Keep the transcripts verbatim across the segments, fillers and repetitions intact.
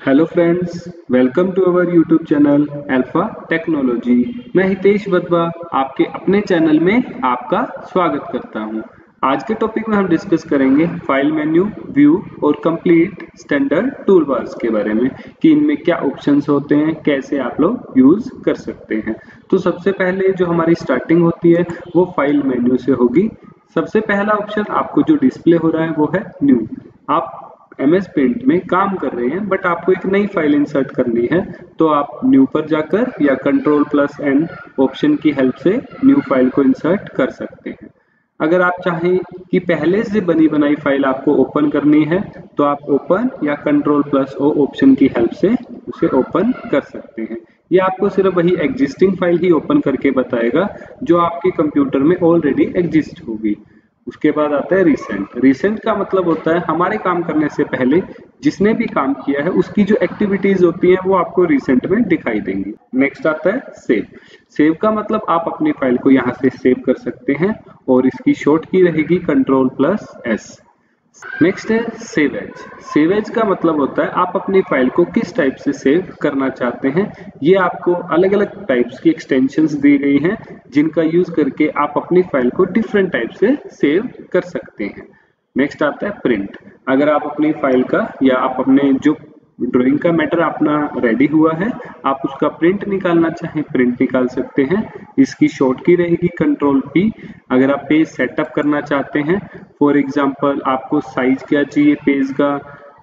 Hello friends, welcome to our YouTube channel Alpha technology. मैं हितेश वदवा आपके अपने चैनल में आपका स्वागत करता हूं। आज के टॉपिक में हम डिस्कस करेंगे फाइल मेन्यू, व्यू और कंप्लीट स्टैंडर्ड टूलबार्स के बारे में कि इनमें क्या ऑप्शंस होते हैं, कैसे आप लोग यूज कर सकते हैं। तो सबसे पहले जो हमारी स्टार्टिंग होती है वो फाइल मेन्यू से होगी। सबसे पहला ऑप्शन आपको जो डिस्प्ले हो रहा है वो है न्यू। आप एम एस पेंट में काम कर रहे हैं बट आपको एक नई फाइल इंसर्ट करनी है, तो आप न्यू पर जाकर या कंट्रोल प्लस एन ऑप्शन की हेल्प से न्यू फाइल को इंसर्ट कर सकते हैं। अगर आप चाहें कि पहले से बनी बनाई फाइल आपको ओपन करनी है तो आप ओपन या कंट्रोल प्लस ओ ऑप्शन की हेल्प से उसे ओपन कर सकते हैं। ये आपको सिर्फ वही एग्जिस्टिंग फाइल ही ओपन करके बताएगा जो आपके कंप्यूटर में ऑलरेडी एग्जिस्ट होगी। उसके बाद आता है रिसेंट। रिसेंट का मतलब होता है हमारे काम करने से पहले जिसने भी काम किया है उसकी जो एक्टिविटीज होती हैं वो आपको रिसेंट में दिखाई देंगी। नेक्स्ट आता है सेव। सेव का मतलब आप अपनी फाइल को यहाँ से सेव कर सकते हैं और इसकी शॉर्ट की रहेगी कंट्रोल प्लस एस। नेक्स्ट है सेव एज। सेव एज का मतलब होता है आप अपनी फाइल को किस टाइप से सेव करना चाहते हैं। ये आपको अलग अलग टाइप्स की एक्सटेंशंस दी गई हैं जिनका यूज करके आप अपनी फाइल को डिफरेंट टाइप से सेव कर सकते हैं। नेक्स्ट आता है प्रिंट। अगर आप अपनी फाइल का या आप अपने जो ड्राइंग का मैटर अपना रेडी हुआ है आप उसका प्रिंट निकालना चाहें प्रिंट निकाल सकते हैं। इसकी शॉर्ट की रहेगी कंट्रोल पी। अगर आप पेज सेटअप करना चाहते हैं, फॉर एग्जांपल आपको साइज क्या चाहिए पेज का,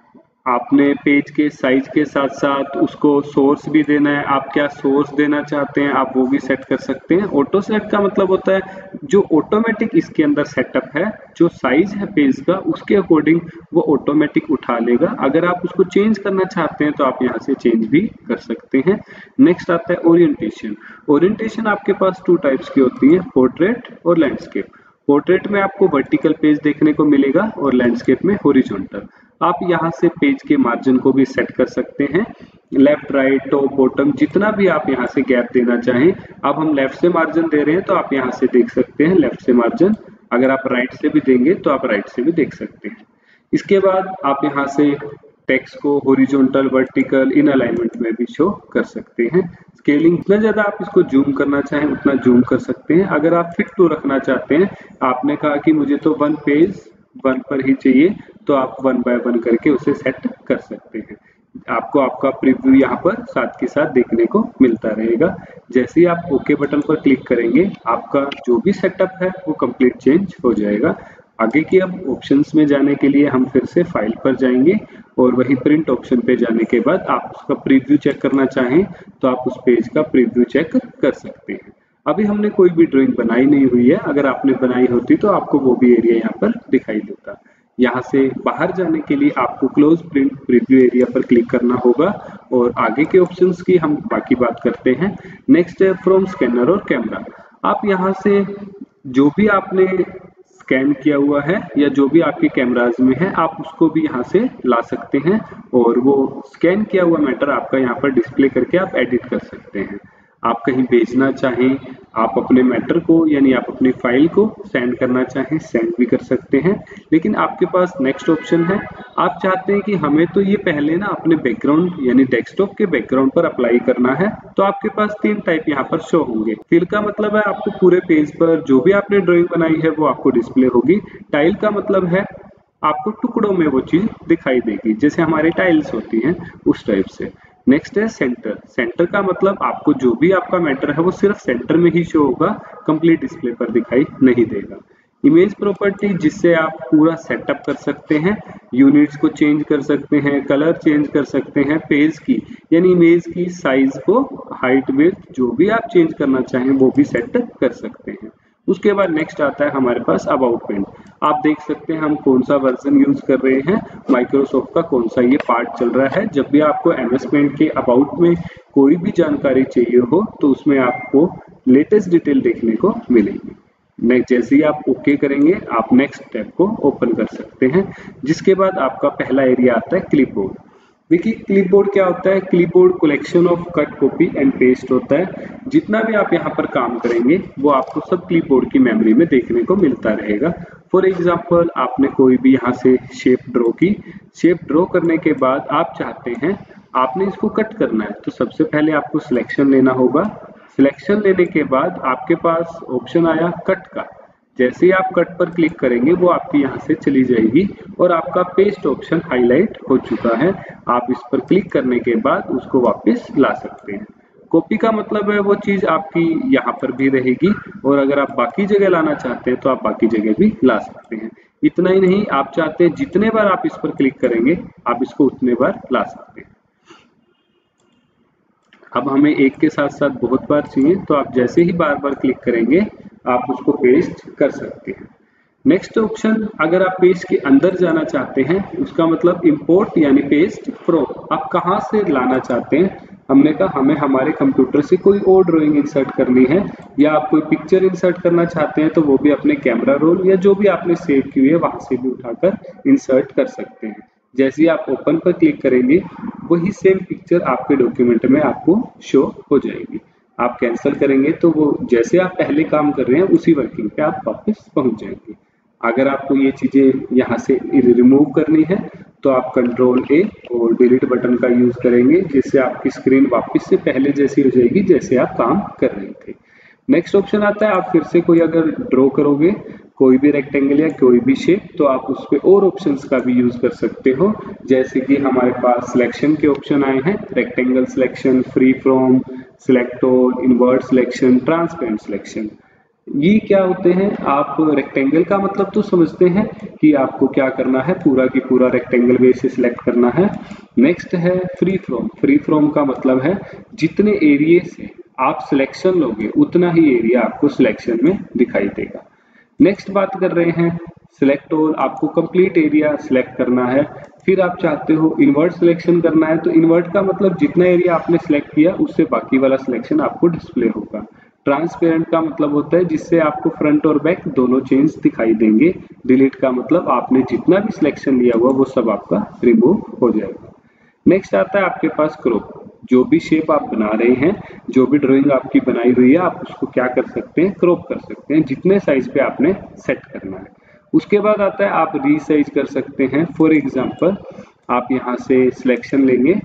आपने पेज के साइज के साथ साथ उसको सोर्स भी देना है, आप क्या सोर्स देना चाहते हैं आप वो भी सेट कर सकते हैं। ऑटो सेट का मतलब होता है जो ऑटोमेटिक इसके अंदर सेटअप है, जो साइज है पेज का उसके अकॉर्डिंग वो ऑटोमेटिक उठा लेगा। अगर आप उसको चेंज करना चाहते हैं तो आप यहाँ से चेंज भी कर सकते हैं। नेक्स्ट आता है ओरिएंटेशन। ओरिएंटेशन आपके पास टू टाइप्स की होती है, पोर्ट्रेट और लैंडस्केप। पोर्ट्रेट में आपको वर्टिकल पेज देखने को मिलेगा और लैंडस्केप में हॉरिजॉन्टल। आप यहाँ से पेज के मार्जिन को भी सेट कर सकते हैं, लेफ्ट राइट टॉप बॉटम जितना भी आप यहाँ से गैप देना चाहें। अब हम लेफ्ट से मार्जिन दे रहे हैं तो आप यहाँ से देख सकते हैं लेफ्ट से मार्जिन। अगर आप राइट से भी देंगे तो आप राइट से भी देख सकते हैं। इसके बाद आप यहाँ से टेक्स्ट को हॉरिजॉन्टल वर्टिकल इन अलाइनमेंट में भी शो कर सकते हैं। स्केलिंग जितना ज्यादा आप इसको जूम करना चाहें उतना जूम कर सकते हैं। अगर आप फिट टू रखना चाहते हैं, आपने कहा कि मुझे तो वन पेज वन पर ही चाहिए, तो आप वन बाय वन करके उसे सेट कर सकते हैं। आपको आपका प्रीव्यू यहाँ पर साथ के साथ देखने को मिलता रहेगा। जैसे ही आप ओके बटन पर क्लिक करेंगे आपका जो भी सेटअप है वो कंप्लीट चेंज हो जाएगा। आगे की अब ऑप्शंस में जाने के लिए हम फिर से फाइल पर जाएंगे और वही प्रिंट ऑप्शन पे जाने के बाद आप उसका प्रीव्यू चेक करना चाहें तो आप उस पेज का प्रीव्यू चेक कर सकते हैं। अभी हमने कोई भी ड्राइंग बनाई नहीं हुई है, अगर आपने बनाई होती तो आपको वो भी एरिया यहाँ पर दिखाई देता। यहाँ से बाहर जाने के लिए आपको क्लोज प्रिंट प्रीव्यू एरिया पर क्लिक करना होगा और आगे के ऑप्शंस की हम बाकी बात करते हैं। नेक्स्ट है फ्रॉम स्कैनर और कैमरा। आप यहाँ से जो भी आपने स्कैन किया हुआ है या जो भी आपके कैमराज में है आप उसको भी यहाँ से ला सकते हैं और वो स्कैन किया हुआ मैटर आपका यहाँ पर डिस्प्ले करके आप एडिट कर सकते हैं। आप कहीं भेजना चाहें, आप अपने मैटर को यानी आप अपनी फाइल को सेंड करना चाहें सेंड भी कर सकते हैं। लेकिन आपके पास नेक्स्ट ऑप्शन है, आप चाहते हैं कि हमें तो ये पहले ना अपने बैकग्राउंड यानी डेस्कटॉप के बैकग्राउंड पर अप्लाई करना है, तो आपके पास तीन टाइप यहाँ पर शो होंगे। फिल का मतलब है आपको पूरे पेज पर जो भी आपने ड्राइंग बनाई है वो आपको डिस्प्ले होगी। टाइल का मतलब है आपको टुकड़ों में वो चीज दिखाई देगी, जैसे हमारे टाइल्स होती हैं उस टाइप से। नेक्स्ट है सेंटर। सेंटर का मतलब आपको जो भी आपका मैटर है वो सिर्फ सेंटर में ही शो होगा, कंप्लीट डिस्प्ले पर दिखाई नहीं देगा। इमेज प्रॉपर्टी, जिससे आप पूरा सेटअप कर सकते हैं, यूनिट्स को चेंज कर सकते हैं, कलर चेंज कर सकते हैं, पेज की यानी इमेज की साइज को, हाइट विड्थ जो भी आप चेंज करना चाहें वो भी सेट कर सकते हैं। उसके बाद नेक्स्ट आता है हमारे पास अबाउट पेंट। आप देख सकते हैं हम कौन सा वर्जन यूज कर रहे हैं, माइक्रोसॉफ्ट का कौन सा ये पार्ट चल रहा है। जब भी आपको एम एस पेंट के अबाउट में कोई भी जानकारी चाहिए हो तो उसमें आपको लेटेस्ट डिटेल देखने को मिलेगी। नेक्स्ट जैसे ही आप ओके करेंगे आप नेक्स्ट टैब को ओपन कर सकते हैं, जिसके बाद आपका पहला एरिया आता है क्लिपबोर्ड। देखिए क्लिपबोर्ड क्या होता है, clipboard collection of cut copy and paste होता है। जितना भी आप यहाँ पर काम करेंगे वो आपको सब क्लिपबोर्ड की मेमोरी में देखने को मिलता रहेगा। फॉर एग्जांपल आपने कोई भी यहाँ से शेप ड्रॉ की, शेप ड्रॉ करने के बाद आप चाहते हैं आपने इसको कट करना है तो सबसे पहले आपको सिलेक्शन लेना होगा। सिलेक्शन लेने के बाद आपके पास ऑप्शन आया कट का, जैसे ही आप कट पर क्लिक करेंगे वो आपकी यहाँ से चली जाएगी और आपका पेस्ट ऑप्शन हाईलाइट हो चुका है। आप इस पर क्लिक करने के बाद उसको वापस ला सकते हैं। कॉपी का मतलब है वो चीज आपकी यहाँ पर भी रहेगी और अगर आप बाकी जगह लाना चाहते हैं तो आप बाकी जगह भी ला सकते हैं। इतना ही नहीं, आप चाहते हैं जितने बार आप इस पर क्लिक करेंगे आप इसको उतने बार ला सकते हैं। अब हमें एक के साथ साथ बहुत बार चाहिए तो आप जैसे ही बार बार क्लिक करेंगे आप उसको पेस्ट कर सकते हैं। नेक्स्ट ऑप्शन, अगर आप पेज के अंदर जाना चाहते हैं उसका मतलब इंपोर्ट यानी पेस्ट फ्रॉम, आप कहाँ से लाना चाहते हैं। हमने कहा हमें हमारे कंप्यूटर से कोई और ड्राइंग इंसर्ट करनी है या आप कोई पिक्चर इंसर्ट करना चाहते हैं तो वो भी अपने कैमरा रोल या जो भी आपने सेव की हुई है वहां से भी उठाकर इंसर्ट कर सकते हैं। जैसे ही आप ओपन पर क्लिक करेंगे वही सेम पिक्चर आपके डॉक्यूमेंट में आपको शो हो जाएगी। आप कैंसिल करेंगे तो वो जैसे आप पहले काम कर रहे हैं उसी वर्किंग पे आप वापस पहुंच जाएंगे। अगर आपको ये चीजें यहाँ से रिमूव करनी है तो आप कंट्रोल ए और डिलीट बटन का यूज करेंगे, जिससे आपकी स्क्रीन वापस से पहले जैसी हो जाएगी जैसे आप काम कर रहे थे। नेक्स्ट ऑप्शन आता है, आप फिर से कोई अगर ड्रॉ करोगे कोई भी रेक्टेंगल या कोई भी शेप तो आप उस पर और ऑप्शंस का भी यूज कर सकते हो। जैसे कि हमारे पास सिलेक्शन के ऑप्शन आए हैं, rectangle selection, free from, select all, invert selection, transparent selection. ये क्या होते हैं, आप रेक्टेंगल का मतलब तो समझते हैं कि आपको क्या करना है, पूरा की पूरा रेक्टेंगल बेस से सिलेक्ट करना है। नेक्स्ट है फ्री फ्रॉम। फ्री फ्रॉम का मतलब है जितने एरिया से आप सिलेक्शन लोगे उतना ही एरिया आपको सिलेक्शन में दिखाई देगा। नेक्स्ट बात कर रहे हैं सिलेक्ट ऑल, आपको कंप्लीट एरिया सिलेक्ट करना है। फिर आप चाहते हो इन्वर्ट सिलेक्शन करना है तो इन्वर्ट का मतलब जितना एरिया आपने सिलेक्ट किया उससे बाकी वाला सिलेक्शन आपको डिस्प्ले होगा। ट्रांसपेरेंट का मतलब होता है जिससे आपको फ्रंट और बैक दोनों चेंज दिखाई देंगे। डिलीट का मतलब आपने जितना भी सिलेक्शन लिया हुआ वो सब आपका रिमूव हो जाएगा। नेक्स्ट आता है आपके पास क्रॉप। जो भी शेप आप बना रहे हैं, जो भी ड्राइंग आपकी बनाई हुई है, आप उसको क्या कर सकते हैं, क्रॉप कर सकते हैं जितने साइज पे आपने सेट करना है। उसके बाद आता है आप रीसाइज कर सकते हैं। फॉर एग्जांपल आप यहाँ से सिलेक्शन लेंगे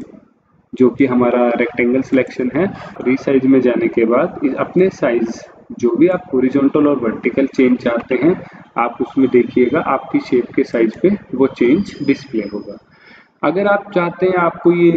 जो कि हमारा रेक्टेंगल सिलेक्शन है। रीसाइज में जाने के बाद अपने साइज जो भी आप हॉरिजॉन्टल और वर्टिकल चेंज चाहते हैं आप उसमें देखिएगा आपकी शेप के साइज पे वो चेंज डिस्प्ले होगा। अगर आप चाहते हैं आपको ये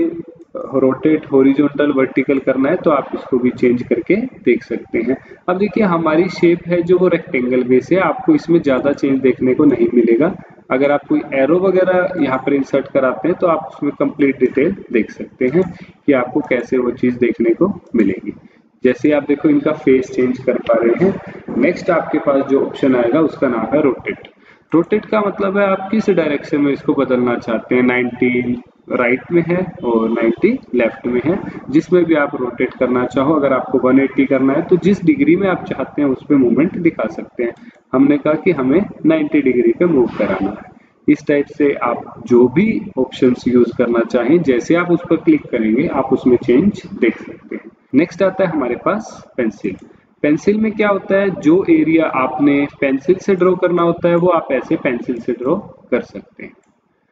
रोटेट, हॉरिजॉन्टल, वर्टिकल करना है तो आप इसको भी चेंज करके देख सकते हैं। अब देखिए हमारी शेप है जो वो रेक्टेंगल बेस है, आपको इसमें ज़्यादा चेंज देखने को नहीं मिलेगा। अगर आप कोई एरो वगैरह यहाँ पर इंसर्ट कराते हैं तो आप उसमें कंप्लीट डिटेल देख सकते हैं कि आपको कैसे वो चीज़ देखने को मिलेगी। जैसे आप देखो इनका फेस चेंज कर पा रहे हैं। नेक्स्ट आपके पास जो ऑप्शन आएगा उसका नाम है रोटेट। रोटेट का मतलब है आप किस डायरेक्शन में इसको बदलना चाहते हैं, नाइंटी राइट में है और नाइंटी लेफ्ट में है, जिसमें भी आप रोटेट करना चाहो। अगर आपको वन एटी करना है तो जिस डिग्री में आप चाहते हैं उस पर मूवमेंट दिखा सकते हैं। हमने कहा कि हमें नाइंटी डिग्री पे मूव कराना है। इस टाइप से आप जो भी ऑप्शंस यूज करना चाहें जैसे आप उस पर क्लिक करेंगे आप उसमें चेंज देख सकते हैं। नेक्स्ट आता है हमारे पास पेंसिल। पेंसिल में क्या होता है, जो एरिया आपने पेंसिल से ड्रॉ करना होता है वो आप ऐसे पेंसिल से ड्रॉ कर सकते हैं।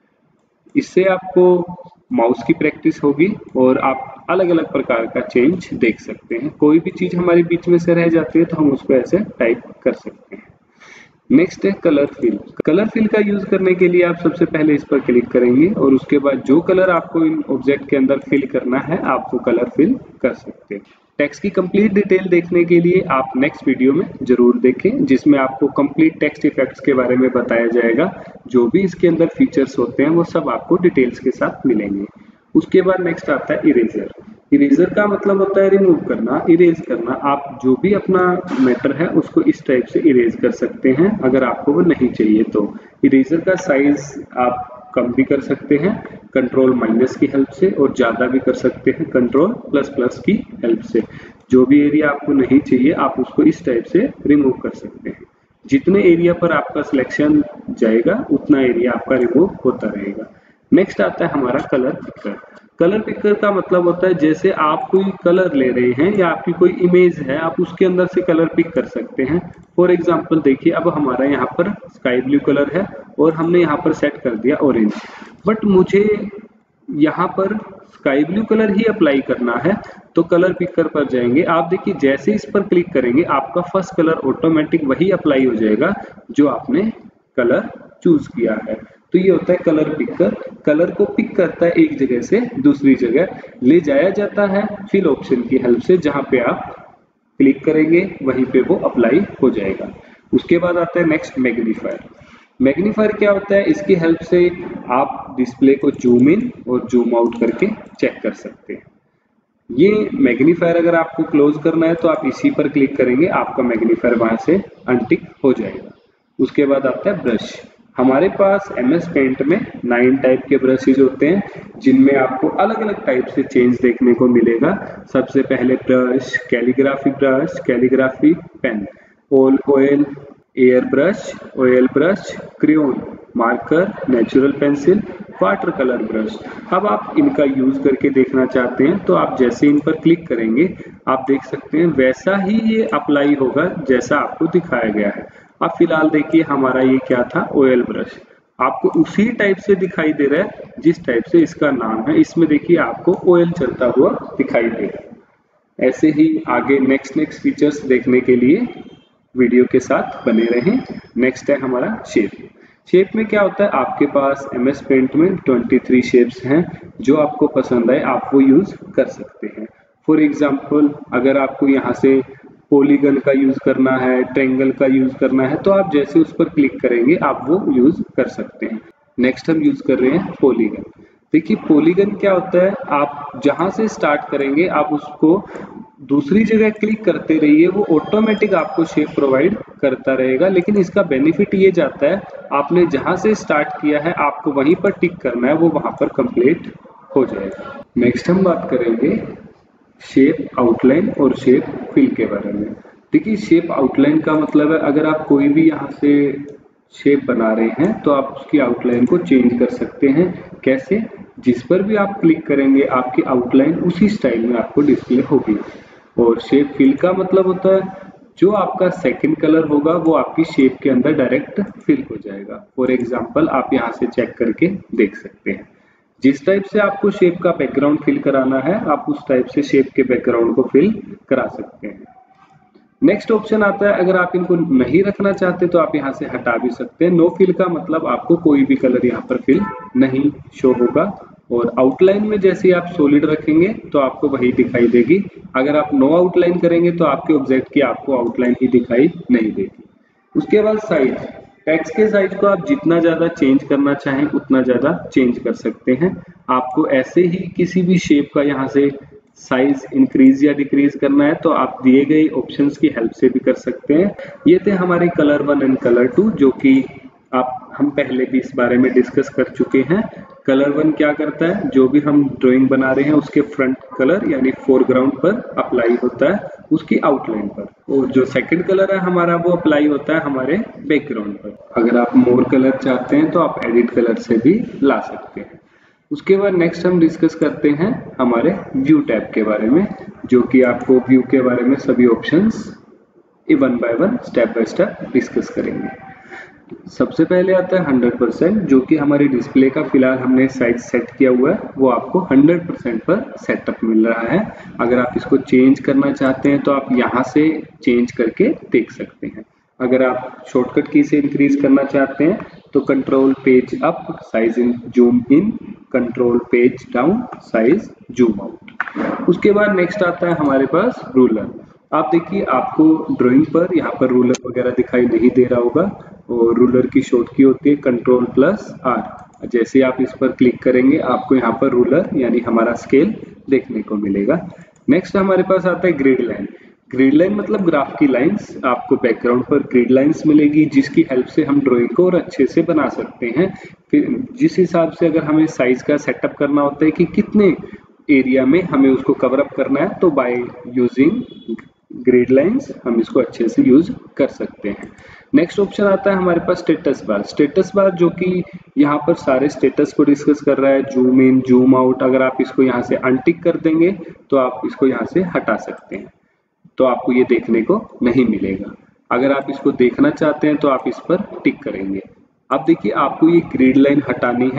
इससे आपको माउस की प्रैक्टिस होगी और आप अलग अलग प्रकार का चेंज देख सकते हैं। कोई भी चीज हमारे बीच में से रह जाती है तो हम उसको ऐसे टाइप कर सकते हैं। नेक्स्ट है कलर फिल। कलर फिल का यूज करने के लिए आप सबसे पहले इस पर क्लिक करेंगे और उसके बाद जो कलर आपको इन ऑब्जेक्ट के अंदर फिल करना है आप वो कलर फिल कर सकते हैं। टेक्स्ट की कंप्लीट डिटेल देखने के लिए आप नेक्स्ट वीडियो में जरूर देखें जिसमें आपको कंप्लीट टेक्स्ट इफेक्ट्स के बारे में बताया जाएगा। जो भी इसके अंदर फीचर्स होते हैं वो सब आपको डिटेल्स के साथ मिलेंगे। उसके बाद नेक्स्ट आता है इरेजर। इरेजर का मतलब होता है रिमूव करना, इरेज करना। आप जो भी अपना मैटर है उसको इस टाइप से इरेज कर सकते हैं अगर आपको वो नहीं चाहिए तो। इरेजर का साइज आप कम भी कर सकते हैं कंट्रोल माइनस की हेल्प से और ज़्यादा भी कर सकते हैं कंट्रोल प्लस प्लस की हेल्प से। जो भी एरिया आपको नहीं चाहिए आप उसको इस टाइप से रिमूव कर सकते हैं। जितने एरिया पर आपका सिलेक्शन जाएगा उतना एरिया आपका रिमूव होता रहेगा। नेक्स्ट आता है हमारा कलर पिकर। कलर पिकर का मतलब होता है जैसे आप कोई कलर ले रहे हैं या आपकी कोई इमेज है आप उसके अंदर से कलर पिक कर सकते हैं। फॉर एग्जांपल देखिए अब हमारा यहाँ पर स्काई ब्लू कलर है और हमने यहाँ पर सेट कर दिया ऑरेंज, बट मुझे यहाँ पर स्काई ब्लू कलर ही अप्लाई करना है तो कलर पिकर पर जाएंगे। आप देखिए जैसे इस पर क्लिक करेंगे आपका फर्स्ट कलर ऑटोमेटिक वही अप्लाई हो जाएगा जो आपने कलर चूज किया है। तो ये होता है कलर पिकर। कलर को पिक करता है एक जगह से दूसरी जगह ले जाया जाता है फिल ऑप्शन की हेल्प से, जहाँ पे आप क्लिक करेंगे वहीं पे वो अप्लाई हो जाएगा। उसके बाद आता है नेक्स्ट मैग्नीफायर। मैग्नीफायर क्या होता है, इसकी हेल्प से आप डिस्प्ले को जूम इन और जूम आउट करके चेक कर सकते हैं। ये मैग्नीफायर अगर आपको क्लोज करना है तो आप इसी पर क्लिक करेंगे, आपका मैग्नीफायर वहां से अनटिक हो जाएगा। उसके बाद आता है ब्रश। हमारे पास एम एस पेंट में नाइन टाइप के ब्रशेज होते हैं जिनमें आपको अलग अलग टाइप से चेंज देखने को मिलेगा। सबसे पहले brush, calligraphy brush, calligraphy pen, all oil, air brush, oil brush, crayon, marker, natural pencil, water colour brush. अब आप इनका यूज करके देखना चाहते हैं तो आप जैसे इन पर क्लिक करेंगे आप देख सकते हैं वैसा ही ये अप्लाई होगा जैसा आपको दिखाया गया है। अब फिलहाल देखिए हमारा ये क्या था, ऑयल ब्रश, आपको उसी टाइप से दिखाई दे रहा है जिस टाइप से इसका नाम है। इसमें देखिए आपको ऑयल चलता हुआ दिखाई दे रहा है। ऐसे ही आगे नेक्स्ट नेक्स्ट फीचर्स देखने के लिए वीडियो के साथ बने रहें। नेक्स्ट है हमारा शेप। शेप में क्या होता है, आपके पास एम एस पेंट में तेईस शेप्स हैं, जो आपको पसंद आए आप वो यूज कर सकते हैं। फॉर एग्जांपल अगर आपको यहाँ से पॉलीगन का यूज करना है, ट्रायंगल का यूज करना है, तो आप जैसे उस पर क्लिक करेंगे आप वो यूज कर सकते हैं। नेक्स्ट हम यूज कर रहे हैं पॉलीगन। देखिए पॉलीगन क्या होता है, आप जहां से स्टार्ट करेंगे आप उसको दूसरी जगह क्लिक करते रहिए, वो ऑटोमेटिक आपको शेप प्रोवाइड करता रहेगा। लेकिन इसका बेनिफिट ये जाता है आपने जहां से स्टार्ट किया है आपको वहीं पर टिक करना है, वो वहां पर कंप्लीट हो जाएगा। नेक्स्ट हम बात करेंगे शेप आउटलाइन और शेप फिल के बारे में। देखिए शेप आउटलाइन का मतलब है अगर आप कोई भी यहाँ से शेप बना रहे हैं तो आप उसकी आउटलाइन को चेंज कर सकते हैं। कैसे, जिस पर भी आप क्लिक करेंगे आपकी आउटलाइन उसी स्टाइल में आपको डिस्प्ले होगी। और शेप फिल का मतलब होता है जो आपका सेकंड कलर होगा वो आपकी शेप के अंदर डायरेक्ट फिल हो जाएगा। फॉर एग्जांपल आप यहाँ से चेक करके देख सकते हैं, जिस टाइप से आपको शेप का बैकग्राउंड फिल कराना है आप उस टाइप से शेप के बैकग्राउंड को फिल करा सकते हैं। नेक्स्ट ऑप्शन आता है अगर आप इनको नहीं रखना चाहते तो आप यहाँ से हटा भी सकते हैं। नो फिल का मतलब आपको कोई भी कलर यहाँ पर फिल नहीं शो होगा। और आउटलाइन में जैसे आप सॉलिड रखेंगे तो आपको वही दिखाई देगी। अगर आप नो आउटलाइन करेंगे तो आपके ऑब्जेक्ट की आपको आउटलाइन ही दिखाई नहीं देगी। उसके बाद साइज, टेक्स्ट के साइज को आप जितना ज्यादा चेंज करना चाहें उतना ज्यादा चेंज कर सकते हैं। आपको ऐसे ही किसी भी शेप का यहाँ से साइज इंक्रीज या डिक्रीज करना है तो आप दिए गए ऑप्शंस की हेल्प से भी कर सकते हैं। ये थे हमारे colour one and colour two, जो कि आप हम पहले भी इस बारे में डिस्कस कर चुके हैं। कलर वन क्या करता है, जो भी हम ड्राइंग बना रहे हैं उसके फ्रंट कलर यानी फोरग्राउंड पर अप्लाई होता है उसकी आउटलाइन पर, और जो सेकंड कलर है हमारा वो अप्लाई होता है हमारे बैकग्राउंड पर। अगर आप मोर कलर चाहते हैं तो आप एडिट कलर से भी ला सकते हैं। उसके बाद नेक्स्ट हम डिस्कस करते हैं हमारे व्यू टैब के बारे में, जो कि आपको व्यू के बारे में सभी options one by one step by step discuss करेंगे। सबसे पहले आता है हंड्रेड परसेंट, जो कि हमारे डिस्प्ले का फिलहाल हमने साइज सेट किया हुआ है वो आपको हंड्रेड परसेंट पर सेटअप मिल रहा है। अगर आप इसको चेंज करना चाहते हैं तो आप यहाँ से चेंज करके देख सकते हैं। अगर आप शॉर्टकट की से इंक्रीज करना चाहते हैं तो control page up size in zoom in, control page down size zoom out. उसके बाद नेक्स्ट आता है हमारे पास रूलर। आप देखिए आपको ड्राइंग पर यहाँ पर रूलर वगैरह दिखाई नहीं दे रहा होगा, और रूलर की शॉर्ट की होती है कंट्रोल प्लस आर। जैसे आप इस पर क्लिक करेंगे आपको यहाँ पर रूलर यानी हमारा स्केल देखने को मिलेगा। नेक्स्ट हमारे पास आता है ग्रिड लाइन। ग्रिड लाइन मतलब ग्राफ की लाइंस, आपको बैकग्राउंड पर ग्रिड लाइंस मिलेगी जिसकी हेल्प से हम ड्राइंग को और अच्छे से बना सकते हैं। फिर जिस हिसाब से अगर हमें साइज का सेटअप करना होता है कि कितने एरिया में हमें उसको कवर अप करना है, तो बाय यूजिंग ग्रिड लाइंस हम इसको अच्छे से यूज कर सकते हैं। नेक्स्ट ऑप्शन आता है हमारे पास स्टेटस बार। स्टेटस बार जो कि यहाँ पर सारे स्टेटस को डिस्कस कर रहा है, जूम इन जूम आउट। अगर आप इसको यहाँ से अनटिक कर देंगे तो आप इसको यहाँ से हटा सकते हैं, तो आपको ये देखने को नहीं मिलेगा। अगर आप इसको देखना चाहते हैं तो आप इस पर टिक करेंगे। अब देखिए आपको ये ग्रिड लाइन हटानी है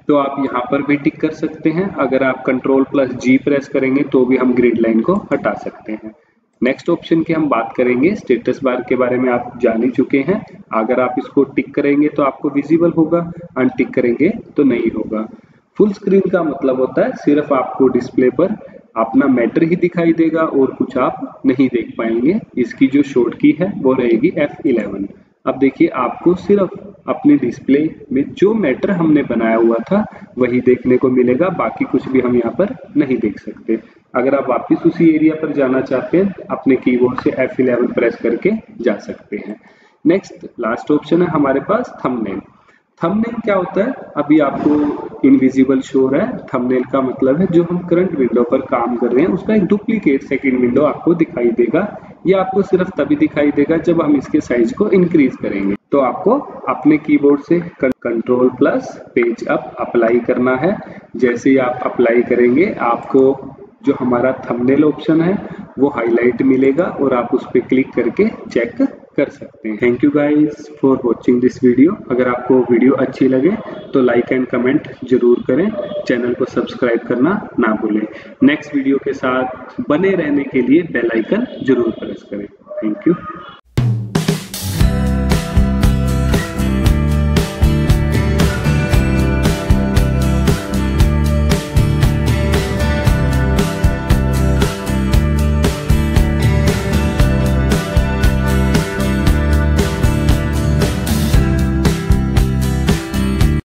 तो आप यहाँ पर भी टिक कर सकते हैं। अगर आप कंट्रोल प्लस जी प्रेस करेंगे तो भी हम ग्रिड लाइन को हटा सकते हैं। नेक्स्ट ऑप्शन की हम बात करेंगे, स्टेटस बार के बारे में आप जान ही चुके हैं। अगर आप इसको टिक करेंगे तो आपको विजिबल होगा, अनटिक करेंगे तो नहीं होगा। फुल स्क्रीन का मतलब होता है सिर्फ आपको डिस्प्ले पर अपना मैटर ही दिखाई देगा और कुछ आप नहीं देख पाएंगे। इसकी जो शॉर्ट की है वो रहेगी एफ इलेवन। अब देखिए आपको सिर्फ अपने डिस्प्ले में जो मैटर हमने बनाया हुआ था वही देखने को मिलेगा, बाकी कुछ भी हम यहाँ पर नहीं देख सकते। अगर आप वापस उसी एरिया पर जाना चाहते हैं अपने कीबोर्ड से एफ इलेवन प्रेस करके जा सकते हैं। नेक्स्ट लास्ट ऑप्शन है हमारे पास थंबनेल। थंबनेल क्या होता है, अभी आपको इनविजिबल शो रहा है। थंबनेल का मतलब है जो हम करंट विंडो पर काम कर रहे हैं उसका एक डुप्लीकेट सेकंड विंडो आपको दिखाई देगा। ये आपको सिर्फ तभी दिखाई देगा जब हम इसके साइज को इंक्रीज करेंगे। तो आपको अपने कीबोर्ड से control plus page up apply करना है। जैसे ही आप अप्लाई करेंगे आपको जो हमारा थंबनेल ऑप्शन है वो हाईलाइट मिलेगा और आप उस पर क्लिक करके चेक कर सकते हैं। Thank you guys for watching this video. अगर आपको वीडियो अच्छी लगे तो लाइक एंड कमेंट जरूर करें, चैनल को सब्सक्राइब करना ना भूलें। नेक्स्ट वीडियो के साथ बने रहने के लिए बेल आइकन जरूर प्रेस करें। Thank you.